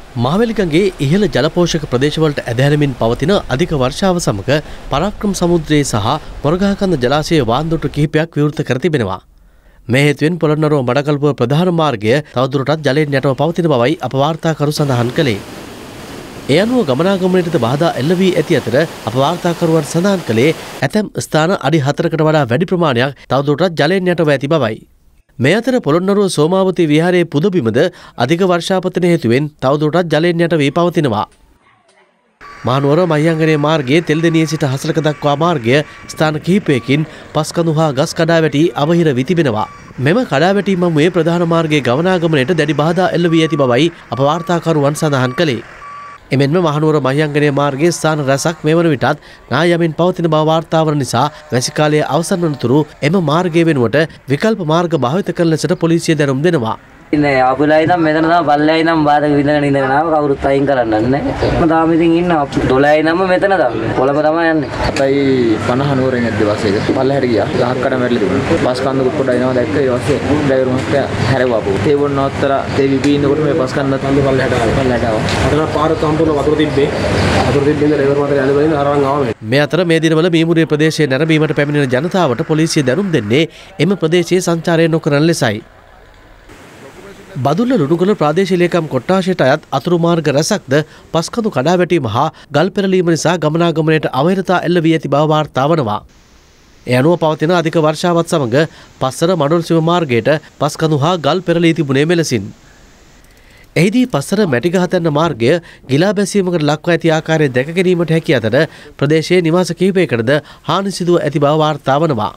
මහවැලිගඟේ ඉහළ ජලපෝෂක ප්‍රදේශවලට ඇදහැරමින් පවතින අධික වර්ෂාව සමග පරාක්‍රම සමුද්‍රයේ සහ මොරගහකන්ද ජලාශයේ වාන්දුටු කිහිපයක් විවෘත කර තිබෙනවා. මේ හේතුවෙන් පොළොන්නරුව මඩකල්පුව ප්‍රධාන මාර්ගය තවදුරටත් ජලයෙන් යටව පවතින බවයි අප වාර්තාකරු සඳහන් කළේ. ඒ අනුව ගමනාගමනයටද බාධා එල්ල වී ඇති අතර අප වාර්තාකරුවන් සඳහන් කළේ ඇතැම් ස්ථාන අඩි 4කට වඩා වැඩි ප්‍රමාණයක් තවදුරටත් ජලයෙන් යටව ඇති බවයි. මේ අතර පොළොන්නරුව සෝමාවතී විහාරයේ පුදබිමද අධික වර්ෂාපතන හේතුවෙන් තවදුරටත් ජලයෙන් යට වී පවතිනවා. මහනුවර මහියංගනයේ මාර්ගයේ තෙල්දෙණියේ සිට හසලක දක්වා මාර්ගය ස්ථාන කිහිපයකින් පස්කඳු හා ගස් කඩාවැටි අවහිර වී තිබෙනවා. මෙම කඩාවැටීම මේ ප්‍රධාන මාර්ගයේ ගමනාගමනයට දැඩි බාධා එල්ල වී ඇති බවයි අප වාර්තාකරුවන් සඳහන් කළේ. එමෙන්ම මහනුවර මහියංගනයේ මාර්ගයේ ස්ථාන රැසක් මෙවන විටත් නායමින් පවතින බව වාර්තා වන නිසා වැසි කාලයේ අවසන් වනතුරු එම මාර්ගය වෙනුවට විකල්ප මාර්ග භාවිත කරන ලෙසට පොලිසිය දැනුම් දෙනවා. ඉන්නේ ආපුලයි නම් මෙතන තමයි පල්ලෙයි නම් බාධක විඳගෙන ඉඳගෙන ආව කවුරුත් අයින් කරන්නේ නැහැ. මම තාම ඉතින් ඉන්නවා 12යි නම් මෙතන තමයි. කොළඹ තමයි යන්නේ. අතයි 50 නුවරෙන් ඇද්ද බස් එක. පල්ලෙහාට ගියා. ගහක් කඩ මැරිලා තිබුණා. බස් කන්ද කුප්පඩ එනවා දැක්ක. ඊට පස්සේ ඩ්‍රයිවර් මහත්තයා හැරෙව්වා පො. ඒ වොන්න නවත්තර තේ විපී ඉන්නකොට මේ බස් කන්දත් පල්ලෙහාට ආවා. අතන පාර සම්පූර්ණ වතුර තිබ්බේ. වතුර තිබ්බේ ඩ්‍රයිවර් මහත්තයා ඇලබලින් අරන් ආවා. මේ අතර මේ දිනවල මීමුරේ ප්‍රදේශයේ නැරඹීමට පැමිණෙන ජනතාවට පොලිසිය දැනුම් දෙන්නේ එම ප්‍රදේශයේ සංචාරය නොකරන ලෙසයි. බදුල්ල ලුණුගල ප්‍රාදේශීය ලේකම් කොට්ටාශයට අයත් අතුරු මාර්ග රැසක්ද පස්කඳු කඩාවැටීම හා ගල් පෙරලීම නිසා ගමනාගමනයට අවහිරතා එල්ල වී ඇති බව වාර්තා වනවා. ඒ අනුව පවතින අධික වර්ෂාවත් සමග පස්සර මඩොල් සිව මාර්ගයට පස්කඳු හා ගල් පෙරලී තිබුණේ මෙලෙසින්. එහිදී පස්සර මැටිගහතැන්න මාර්ගය ගිලා බැසීමකට ලක්ව ඇති ආකාරය දැක ගැනීමට හැකි අතර ප්‍රදේශයේ නිවාස කිහිපයකටද හානි සිදුව ඇති බව වාර්තා වනවා.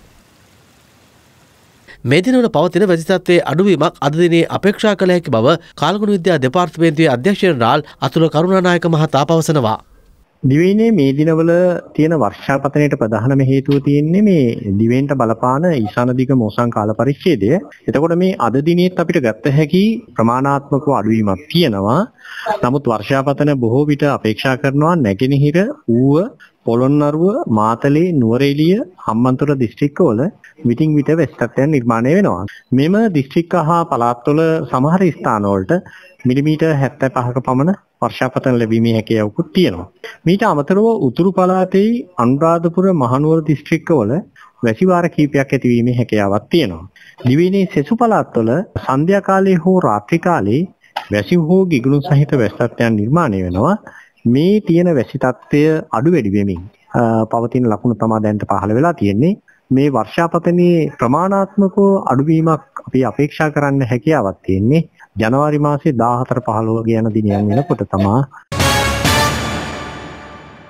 මේ දිනවල පවතින වැසි තත්ත්වයේ අඩුවීමක් අද දිනේ අපේක්ෂා කළ හැකි බව කාලගුණ විද්‍යා දෙපාර්තමේන්තුවේ අධ්‍යක්ෂ ජනරාල් අතුල කරුණානායක මහතා පවසනවා. දිවයිනේ මේ දිනවල තියෙන වර්ෂාපතනයට ප්‍රධානම හේතුව තියෙන්නේ මේ දිවයිනට බලපාන ඊශාන දිග මෝසම් කාල පරිච්ඡේදය. එතකොට මේ අද දිනේත් අපිට ගත්ත හැකි ප්‍රමාණාත්මක අඩුවීමක් තියෙනවා. නමුත් වර්ෂාපතන බොහෝ විට අපේක්ෂා කරනවා නැගෙනහිර ඌව පොළොන්නරුව මාතලේ නුවරඑළිය හම්බන්තොට දිස්ත්‍රික්කවල විටින් විට වැසි තත්ත්වයන් නිර්මාණය වෙනවා. මෙම දිස්ත්‍රික්ක හා පළාත්වල සමහර ස්ථානවලට මිලිමීටර් 75ක පමණ වර්ෂාපතන ලැබීමේ හැකියාවකුත් තියෙනවා. මීට අමතරව උතුරු පළාතේ අනුරාධපුර මහනුවර දිස්ත්‍රික්කවල වැසි වාර කිහිපයක් ඇතිවීමේ හැකියාවක් තියෙනවා. දිවයිනේ සෙසු පළාත්වල සන්ධ්‍යා කාලයේ හෝ රාත්‍රී කාලයේ වැසි හෝ ගිගුරුම් සහිත වැසි තත්ත්වයන් නිර්මාණය වෙනවා. මේ තියෙන වැසි තත්ත්වය අඩු වැඩි වෙමින් පවතින ලකුණු තමයි දැනට පහළ වෙලා තියෙන්නේ. මේ වර්ෂාපතනයේ ප්‍රමාණාත්මක අඩුවීමක් අපි අපේක්ෂා කරන්න හැකියාවක් තියෙන්නේ ජනවාරි මාසයේ 14 15 කියන දිනයන් වෙනකොට තමයි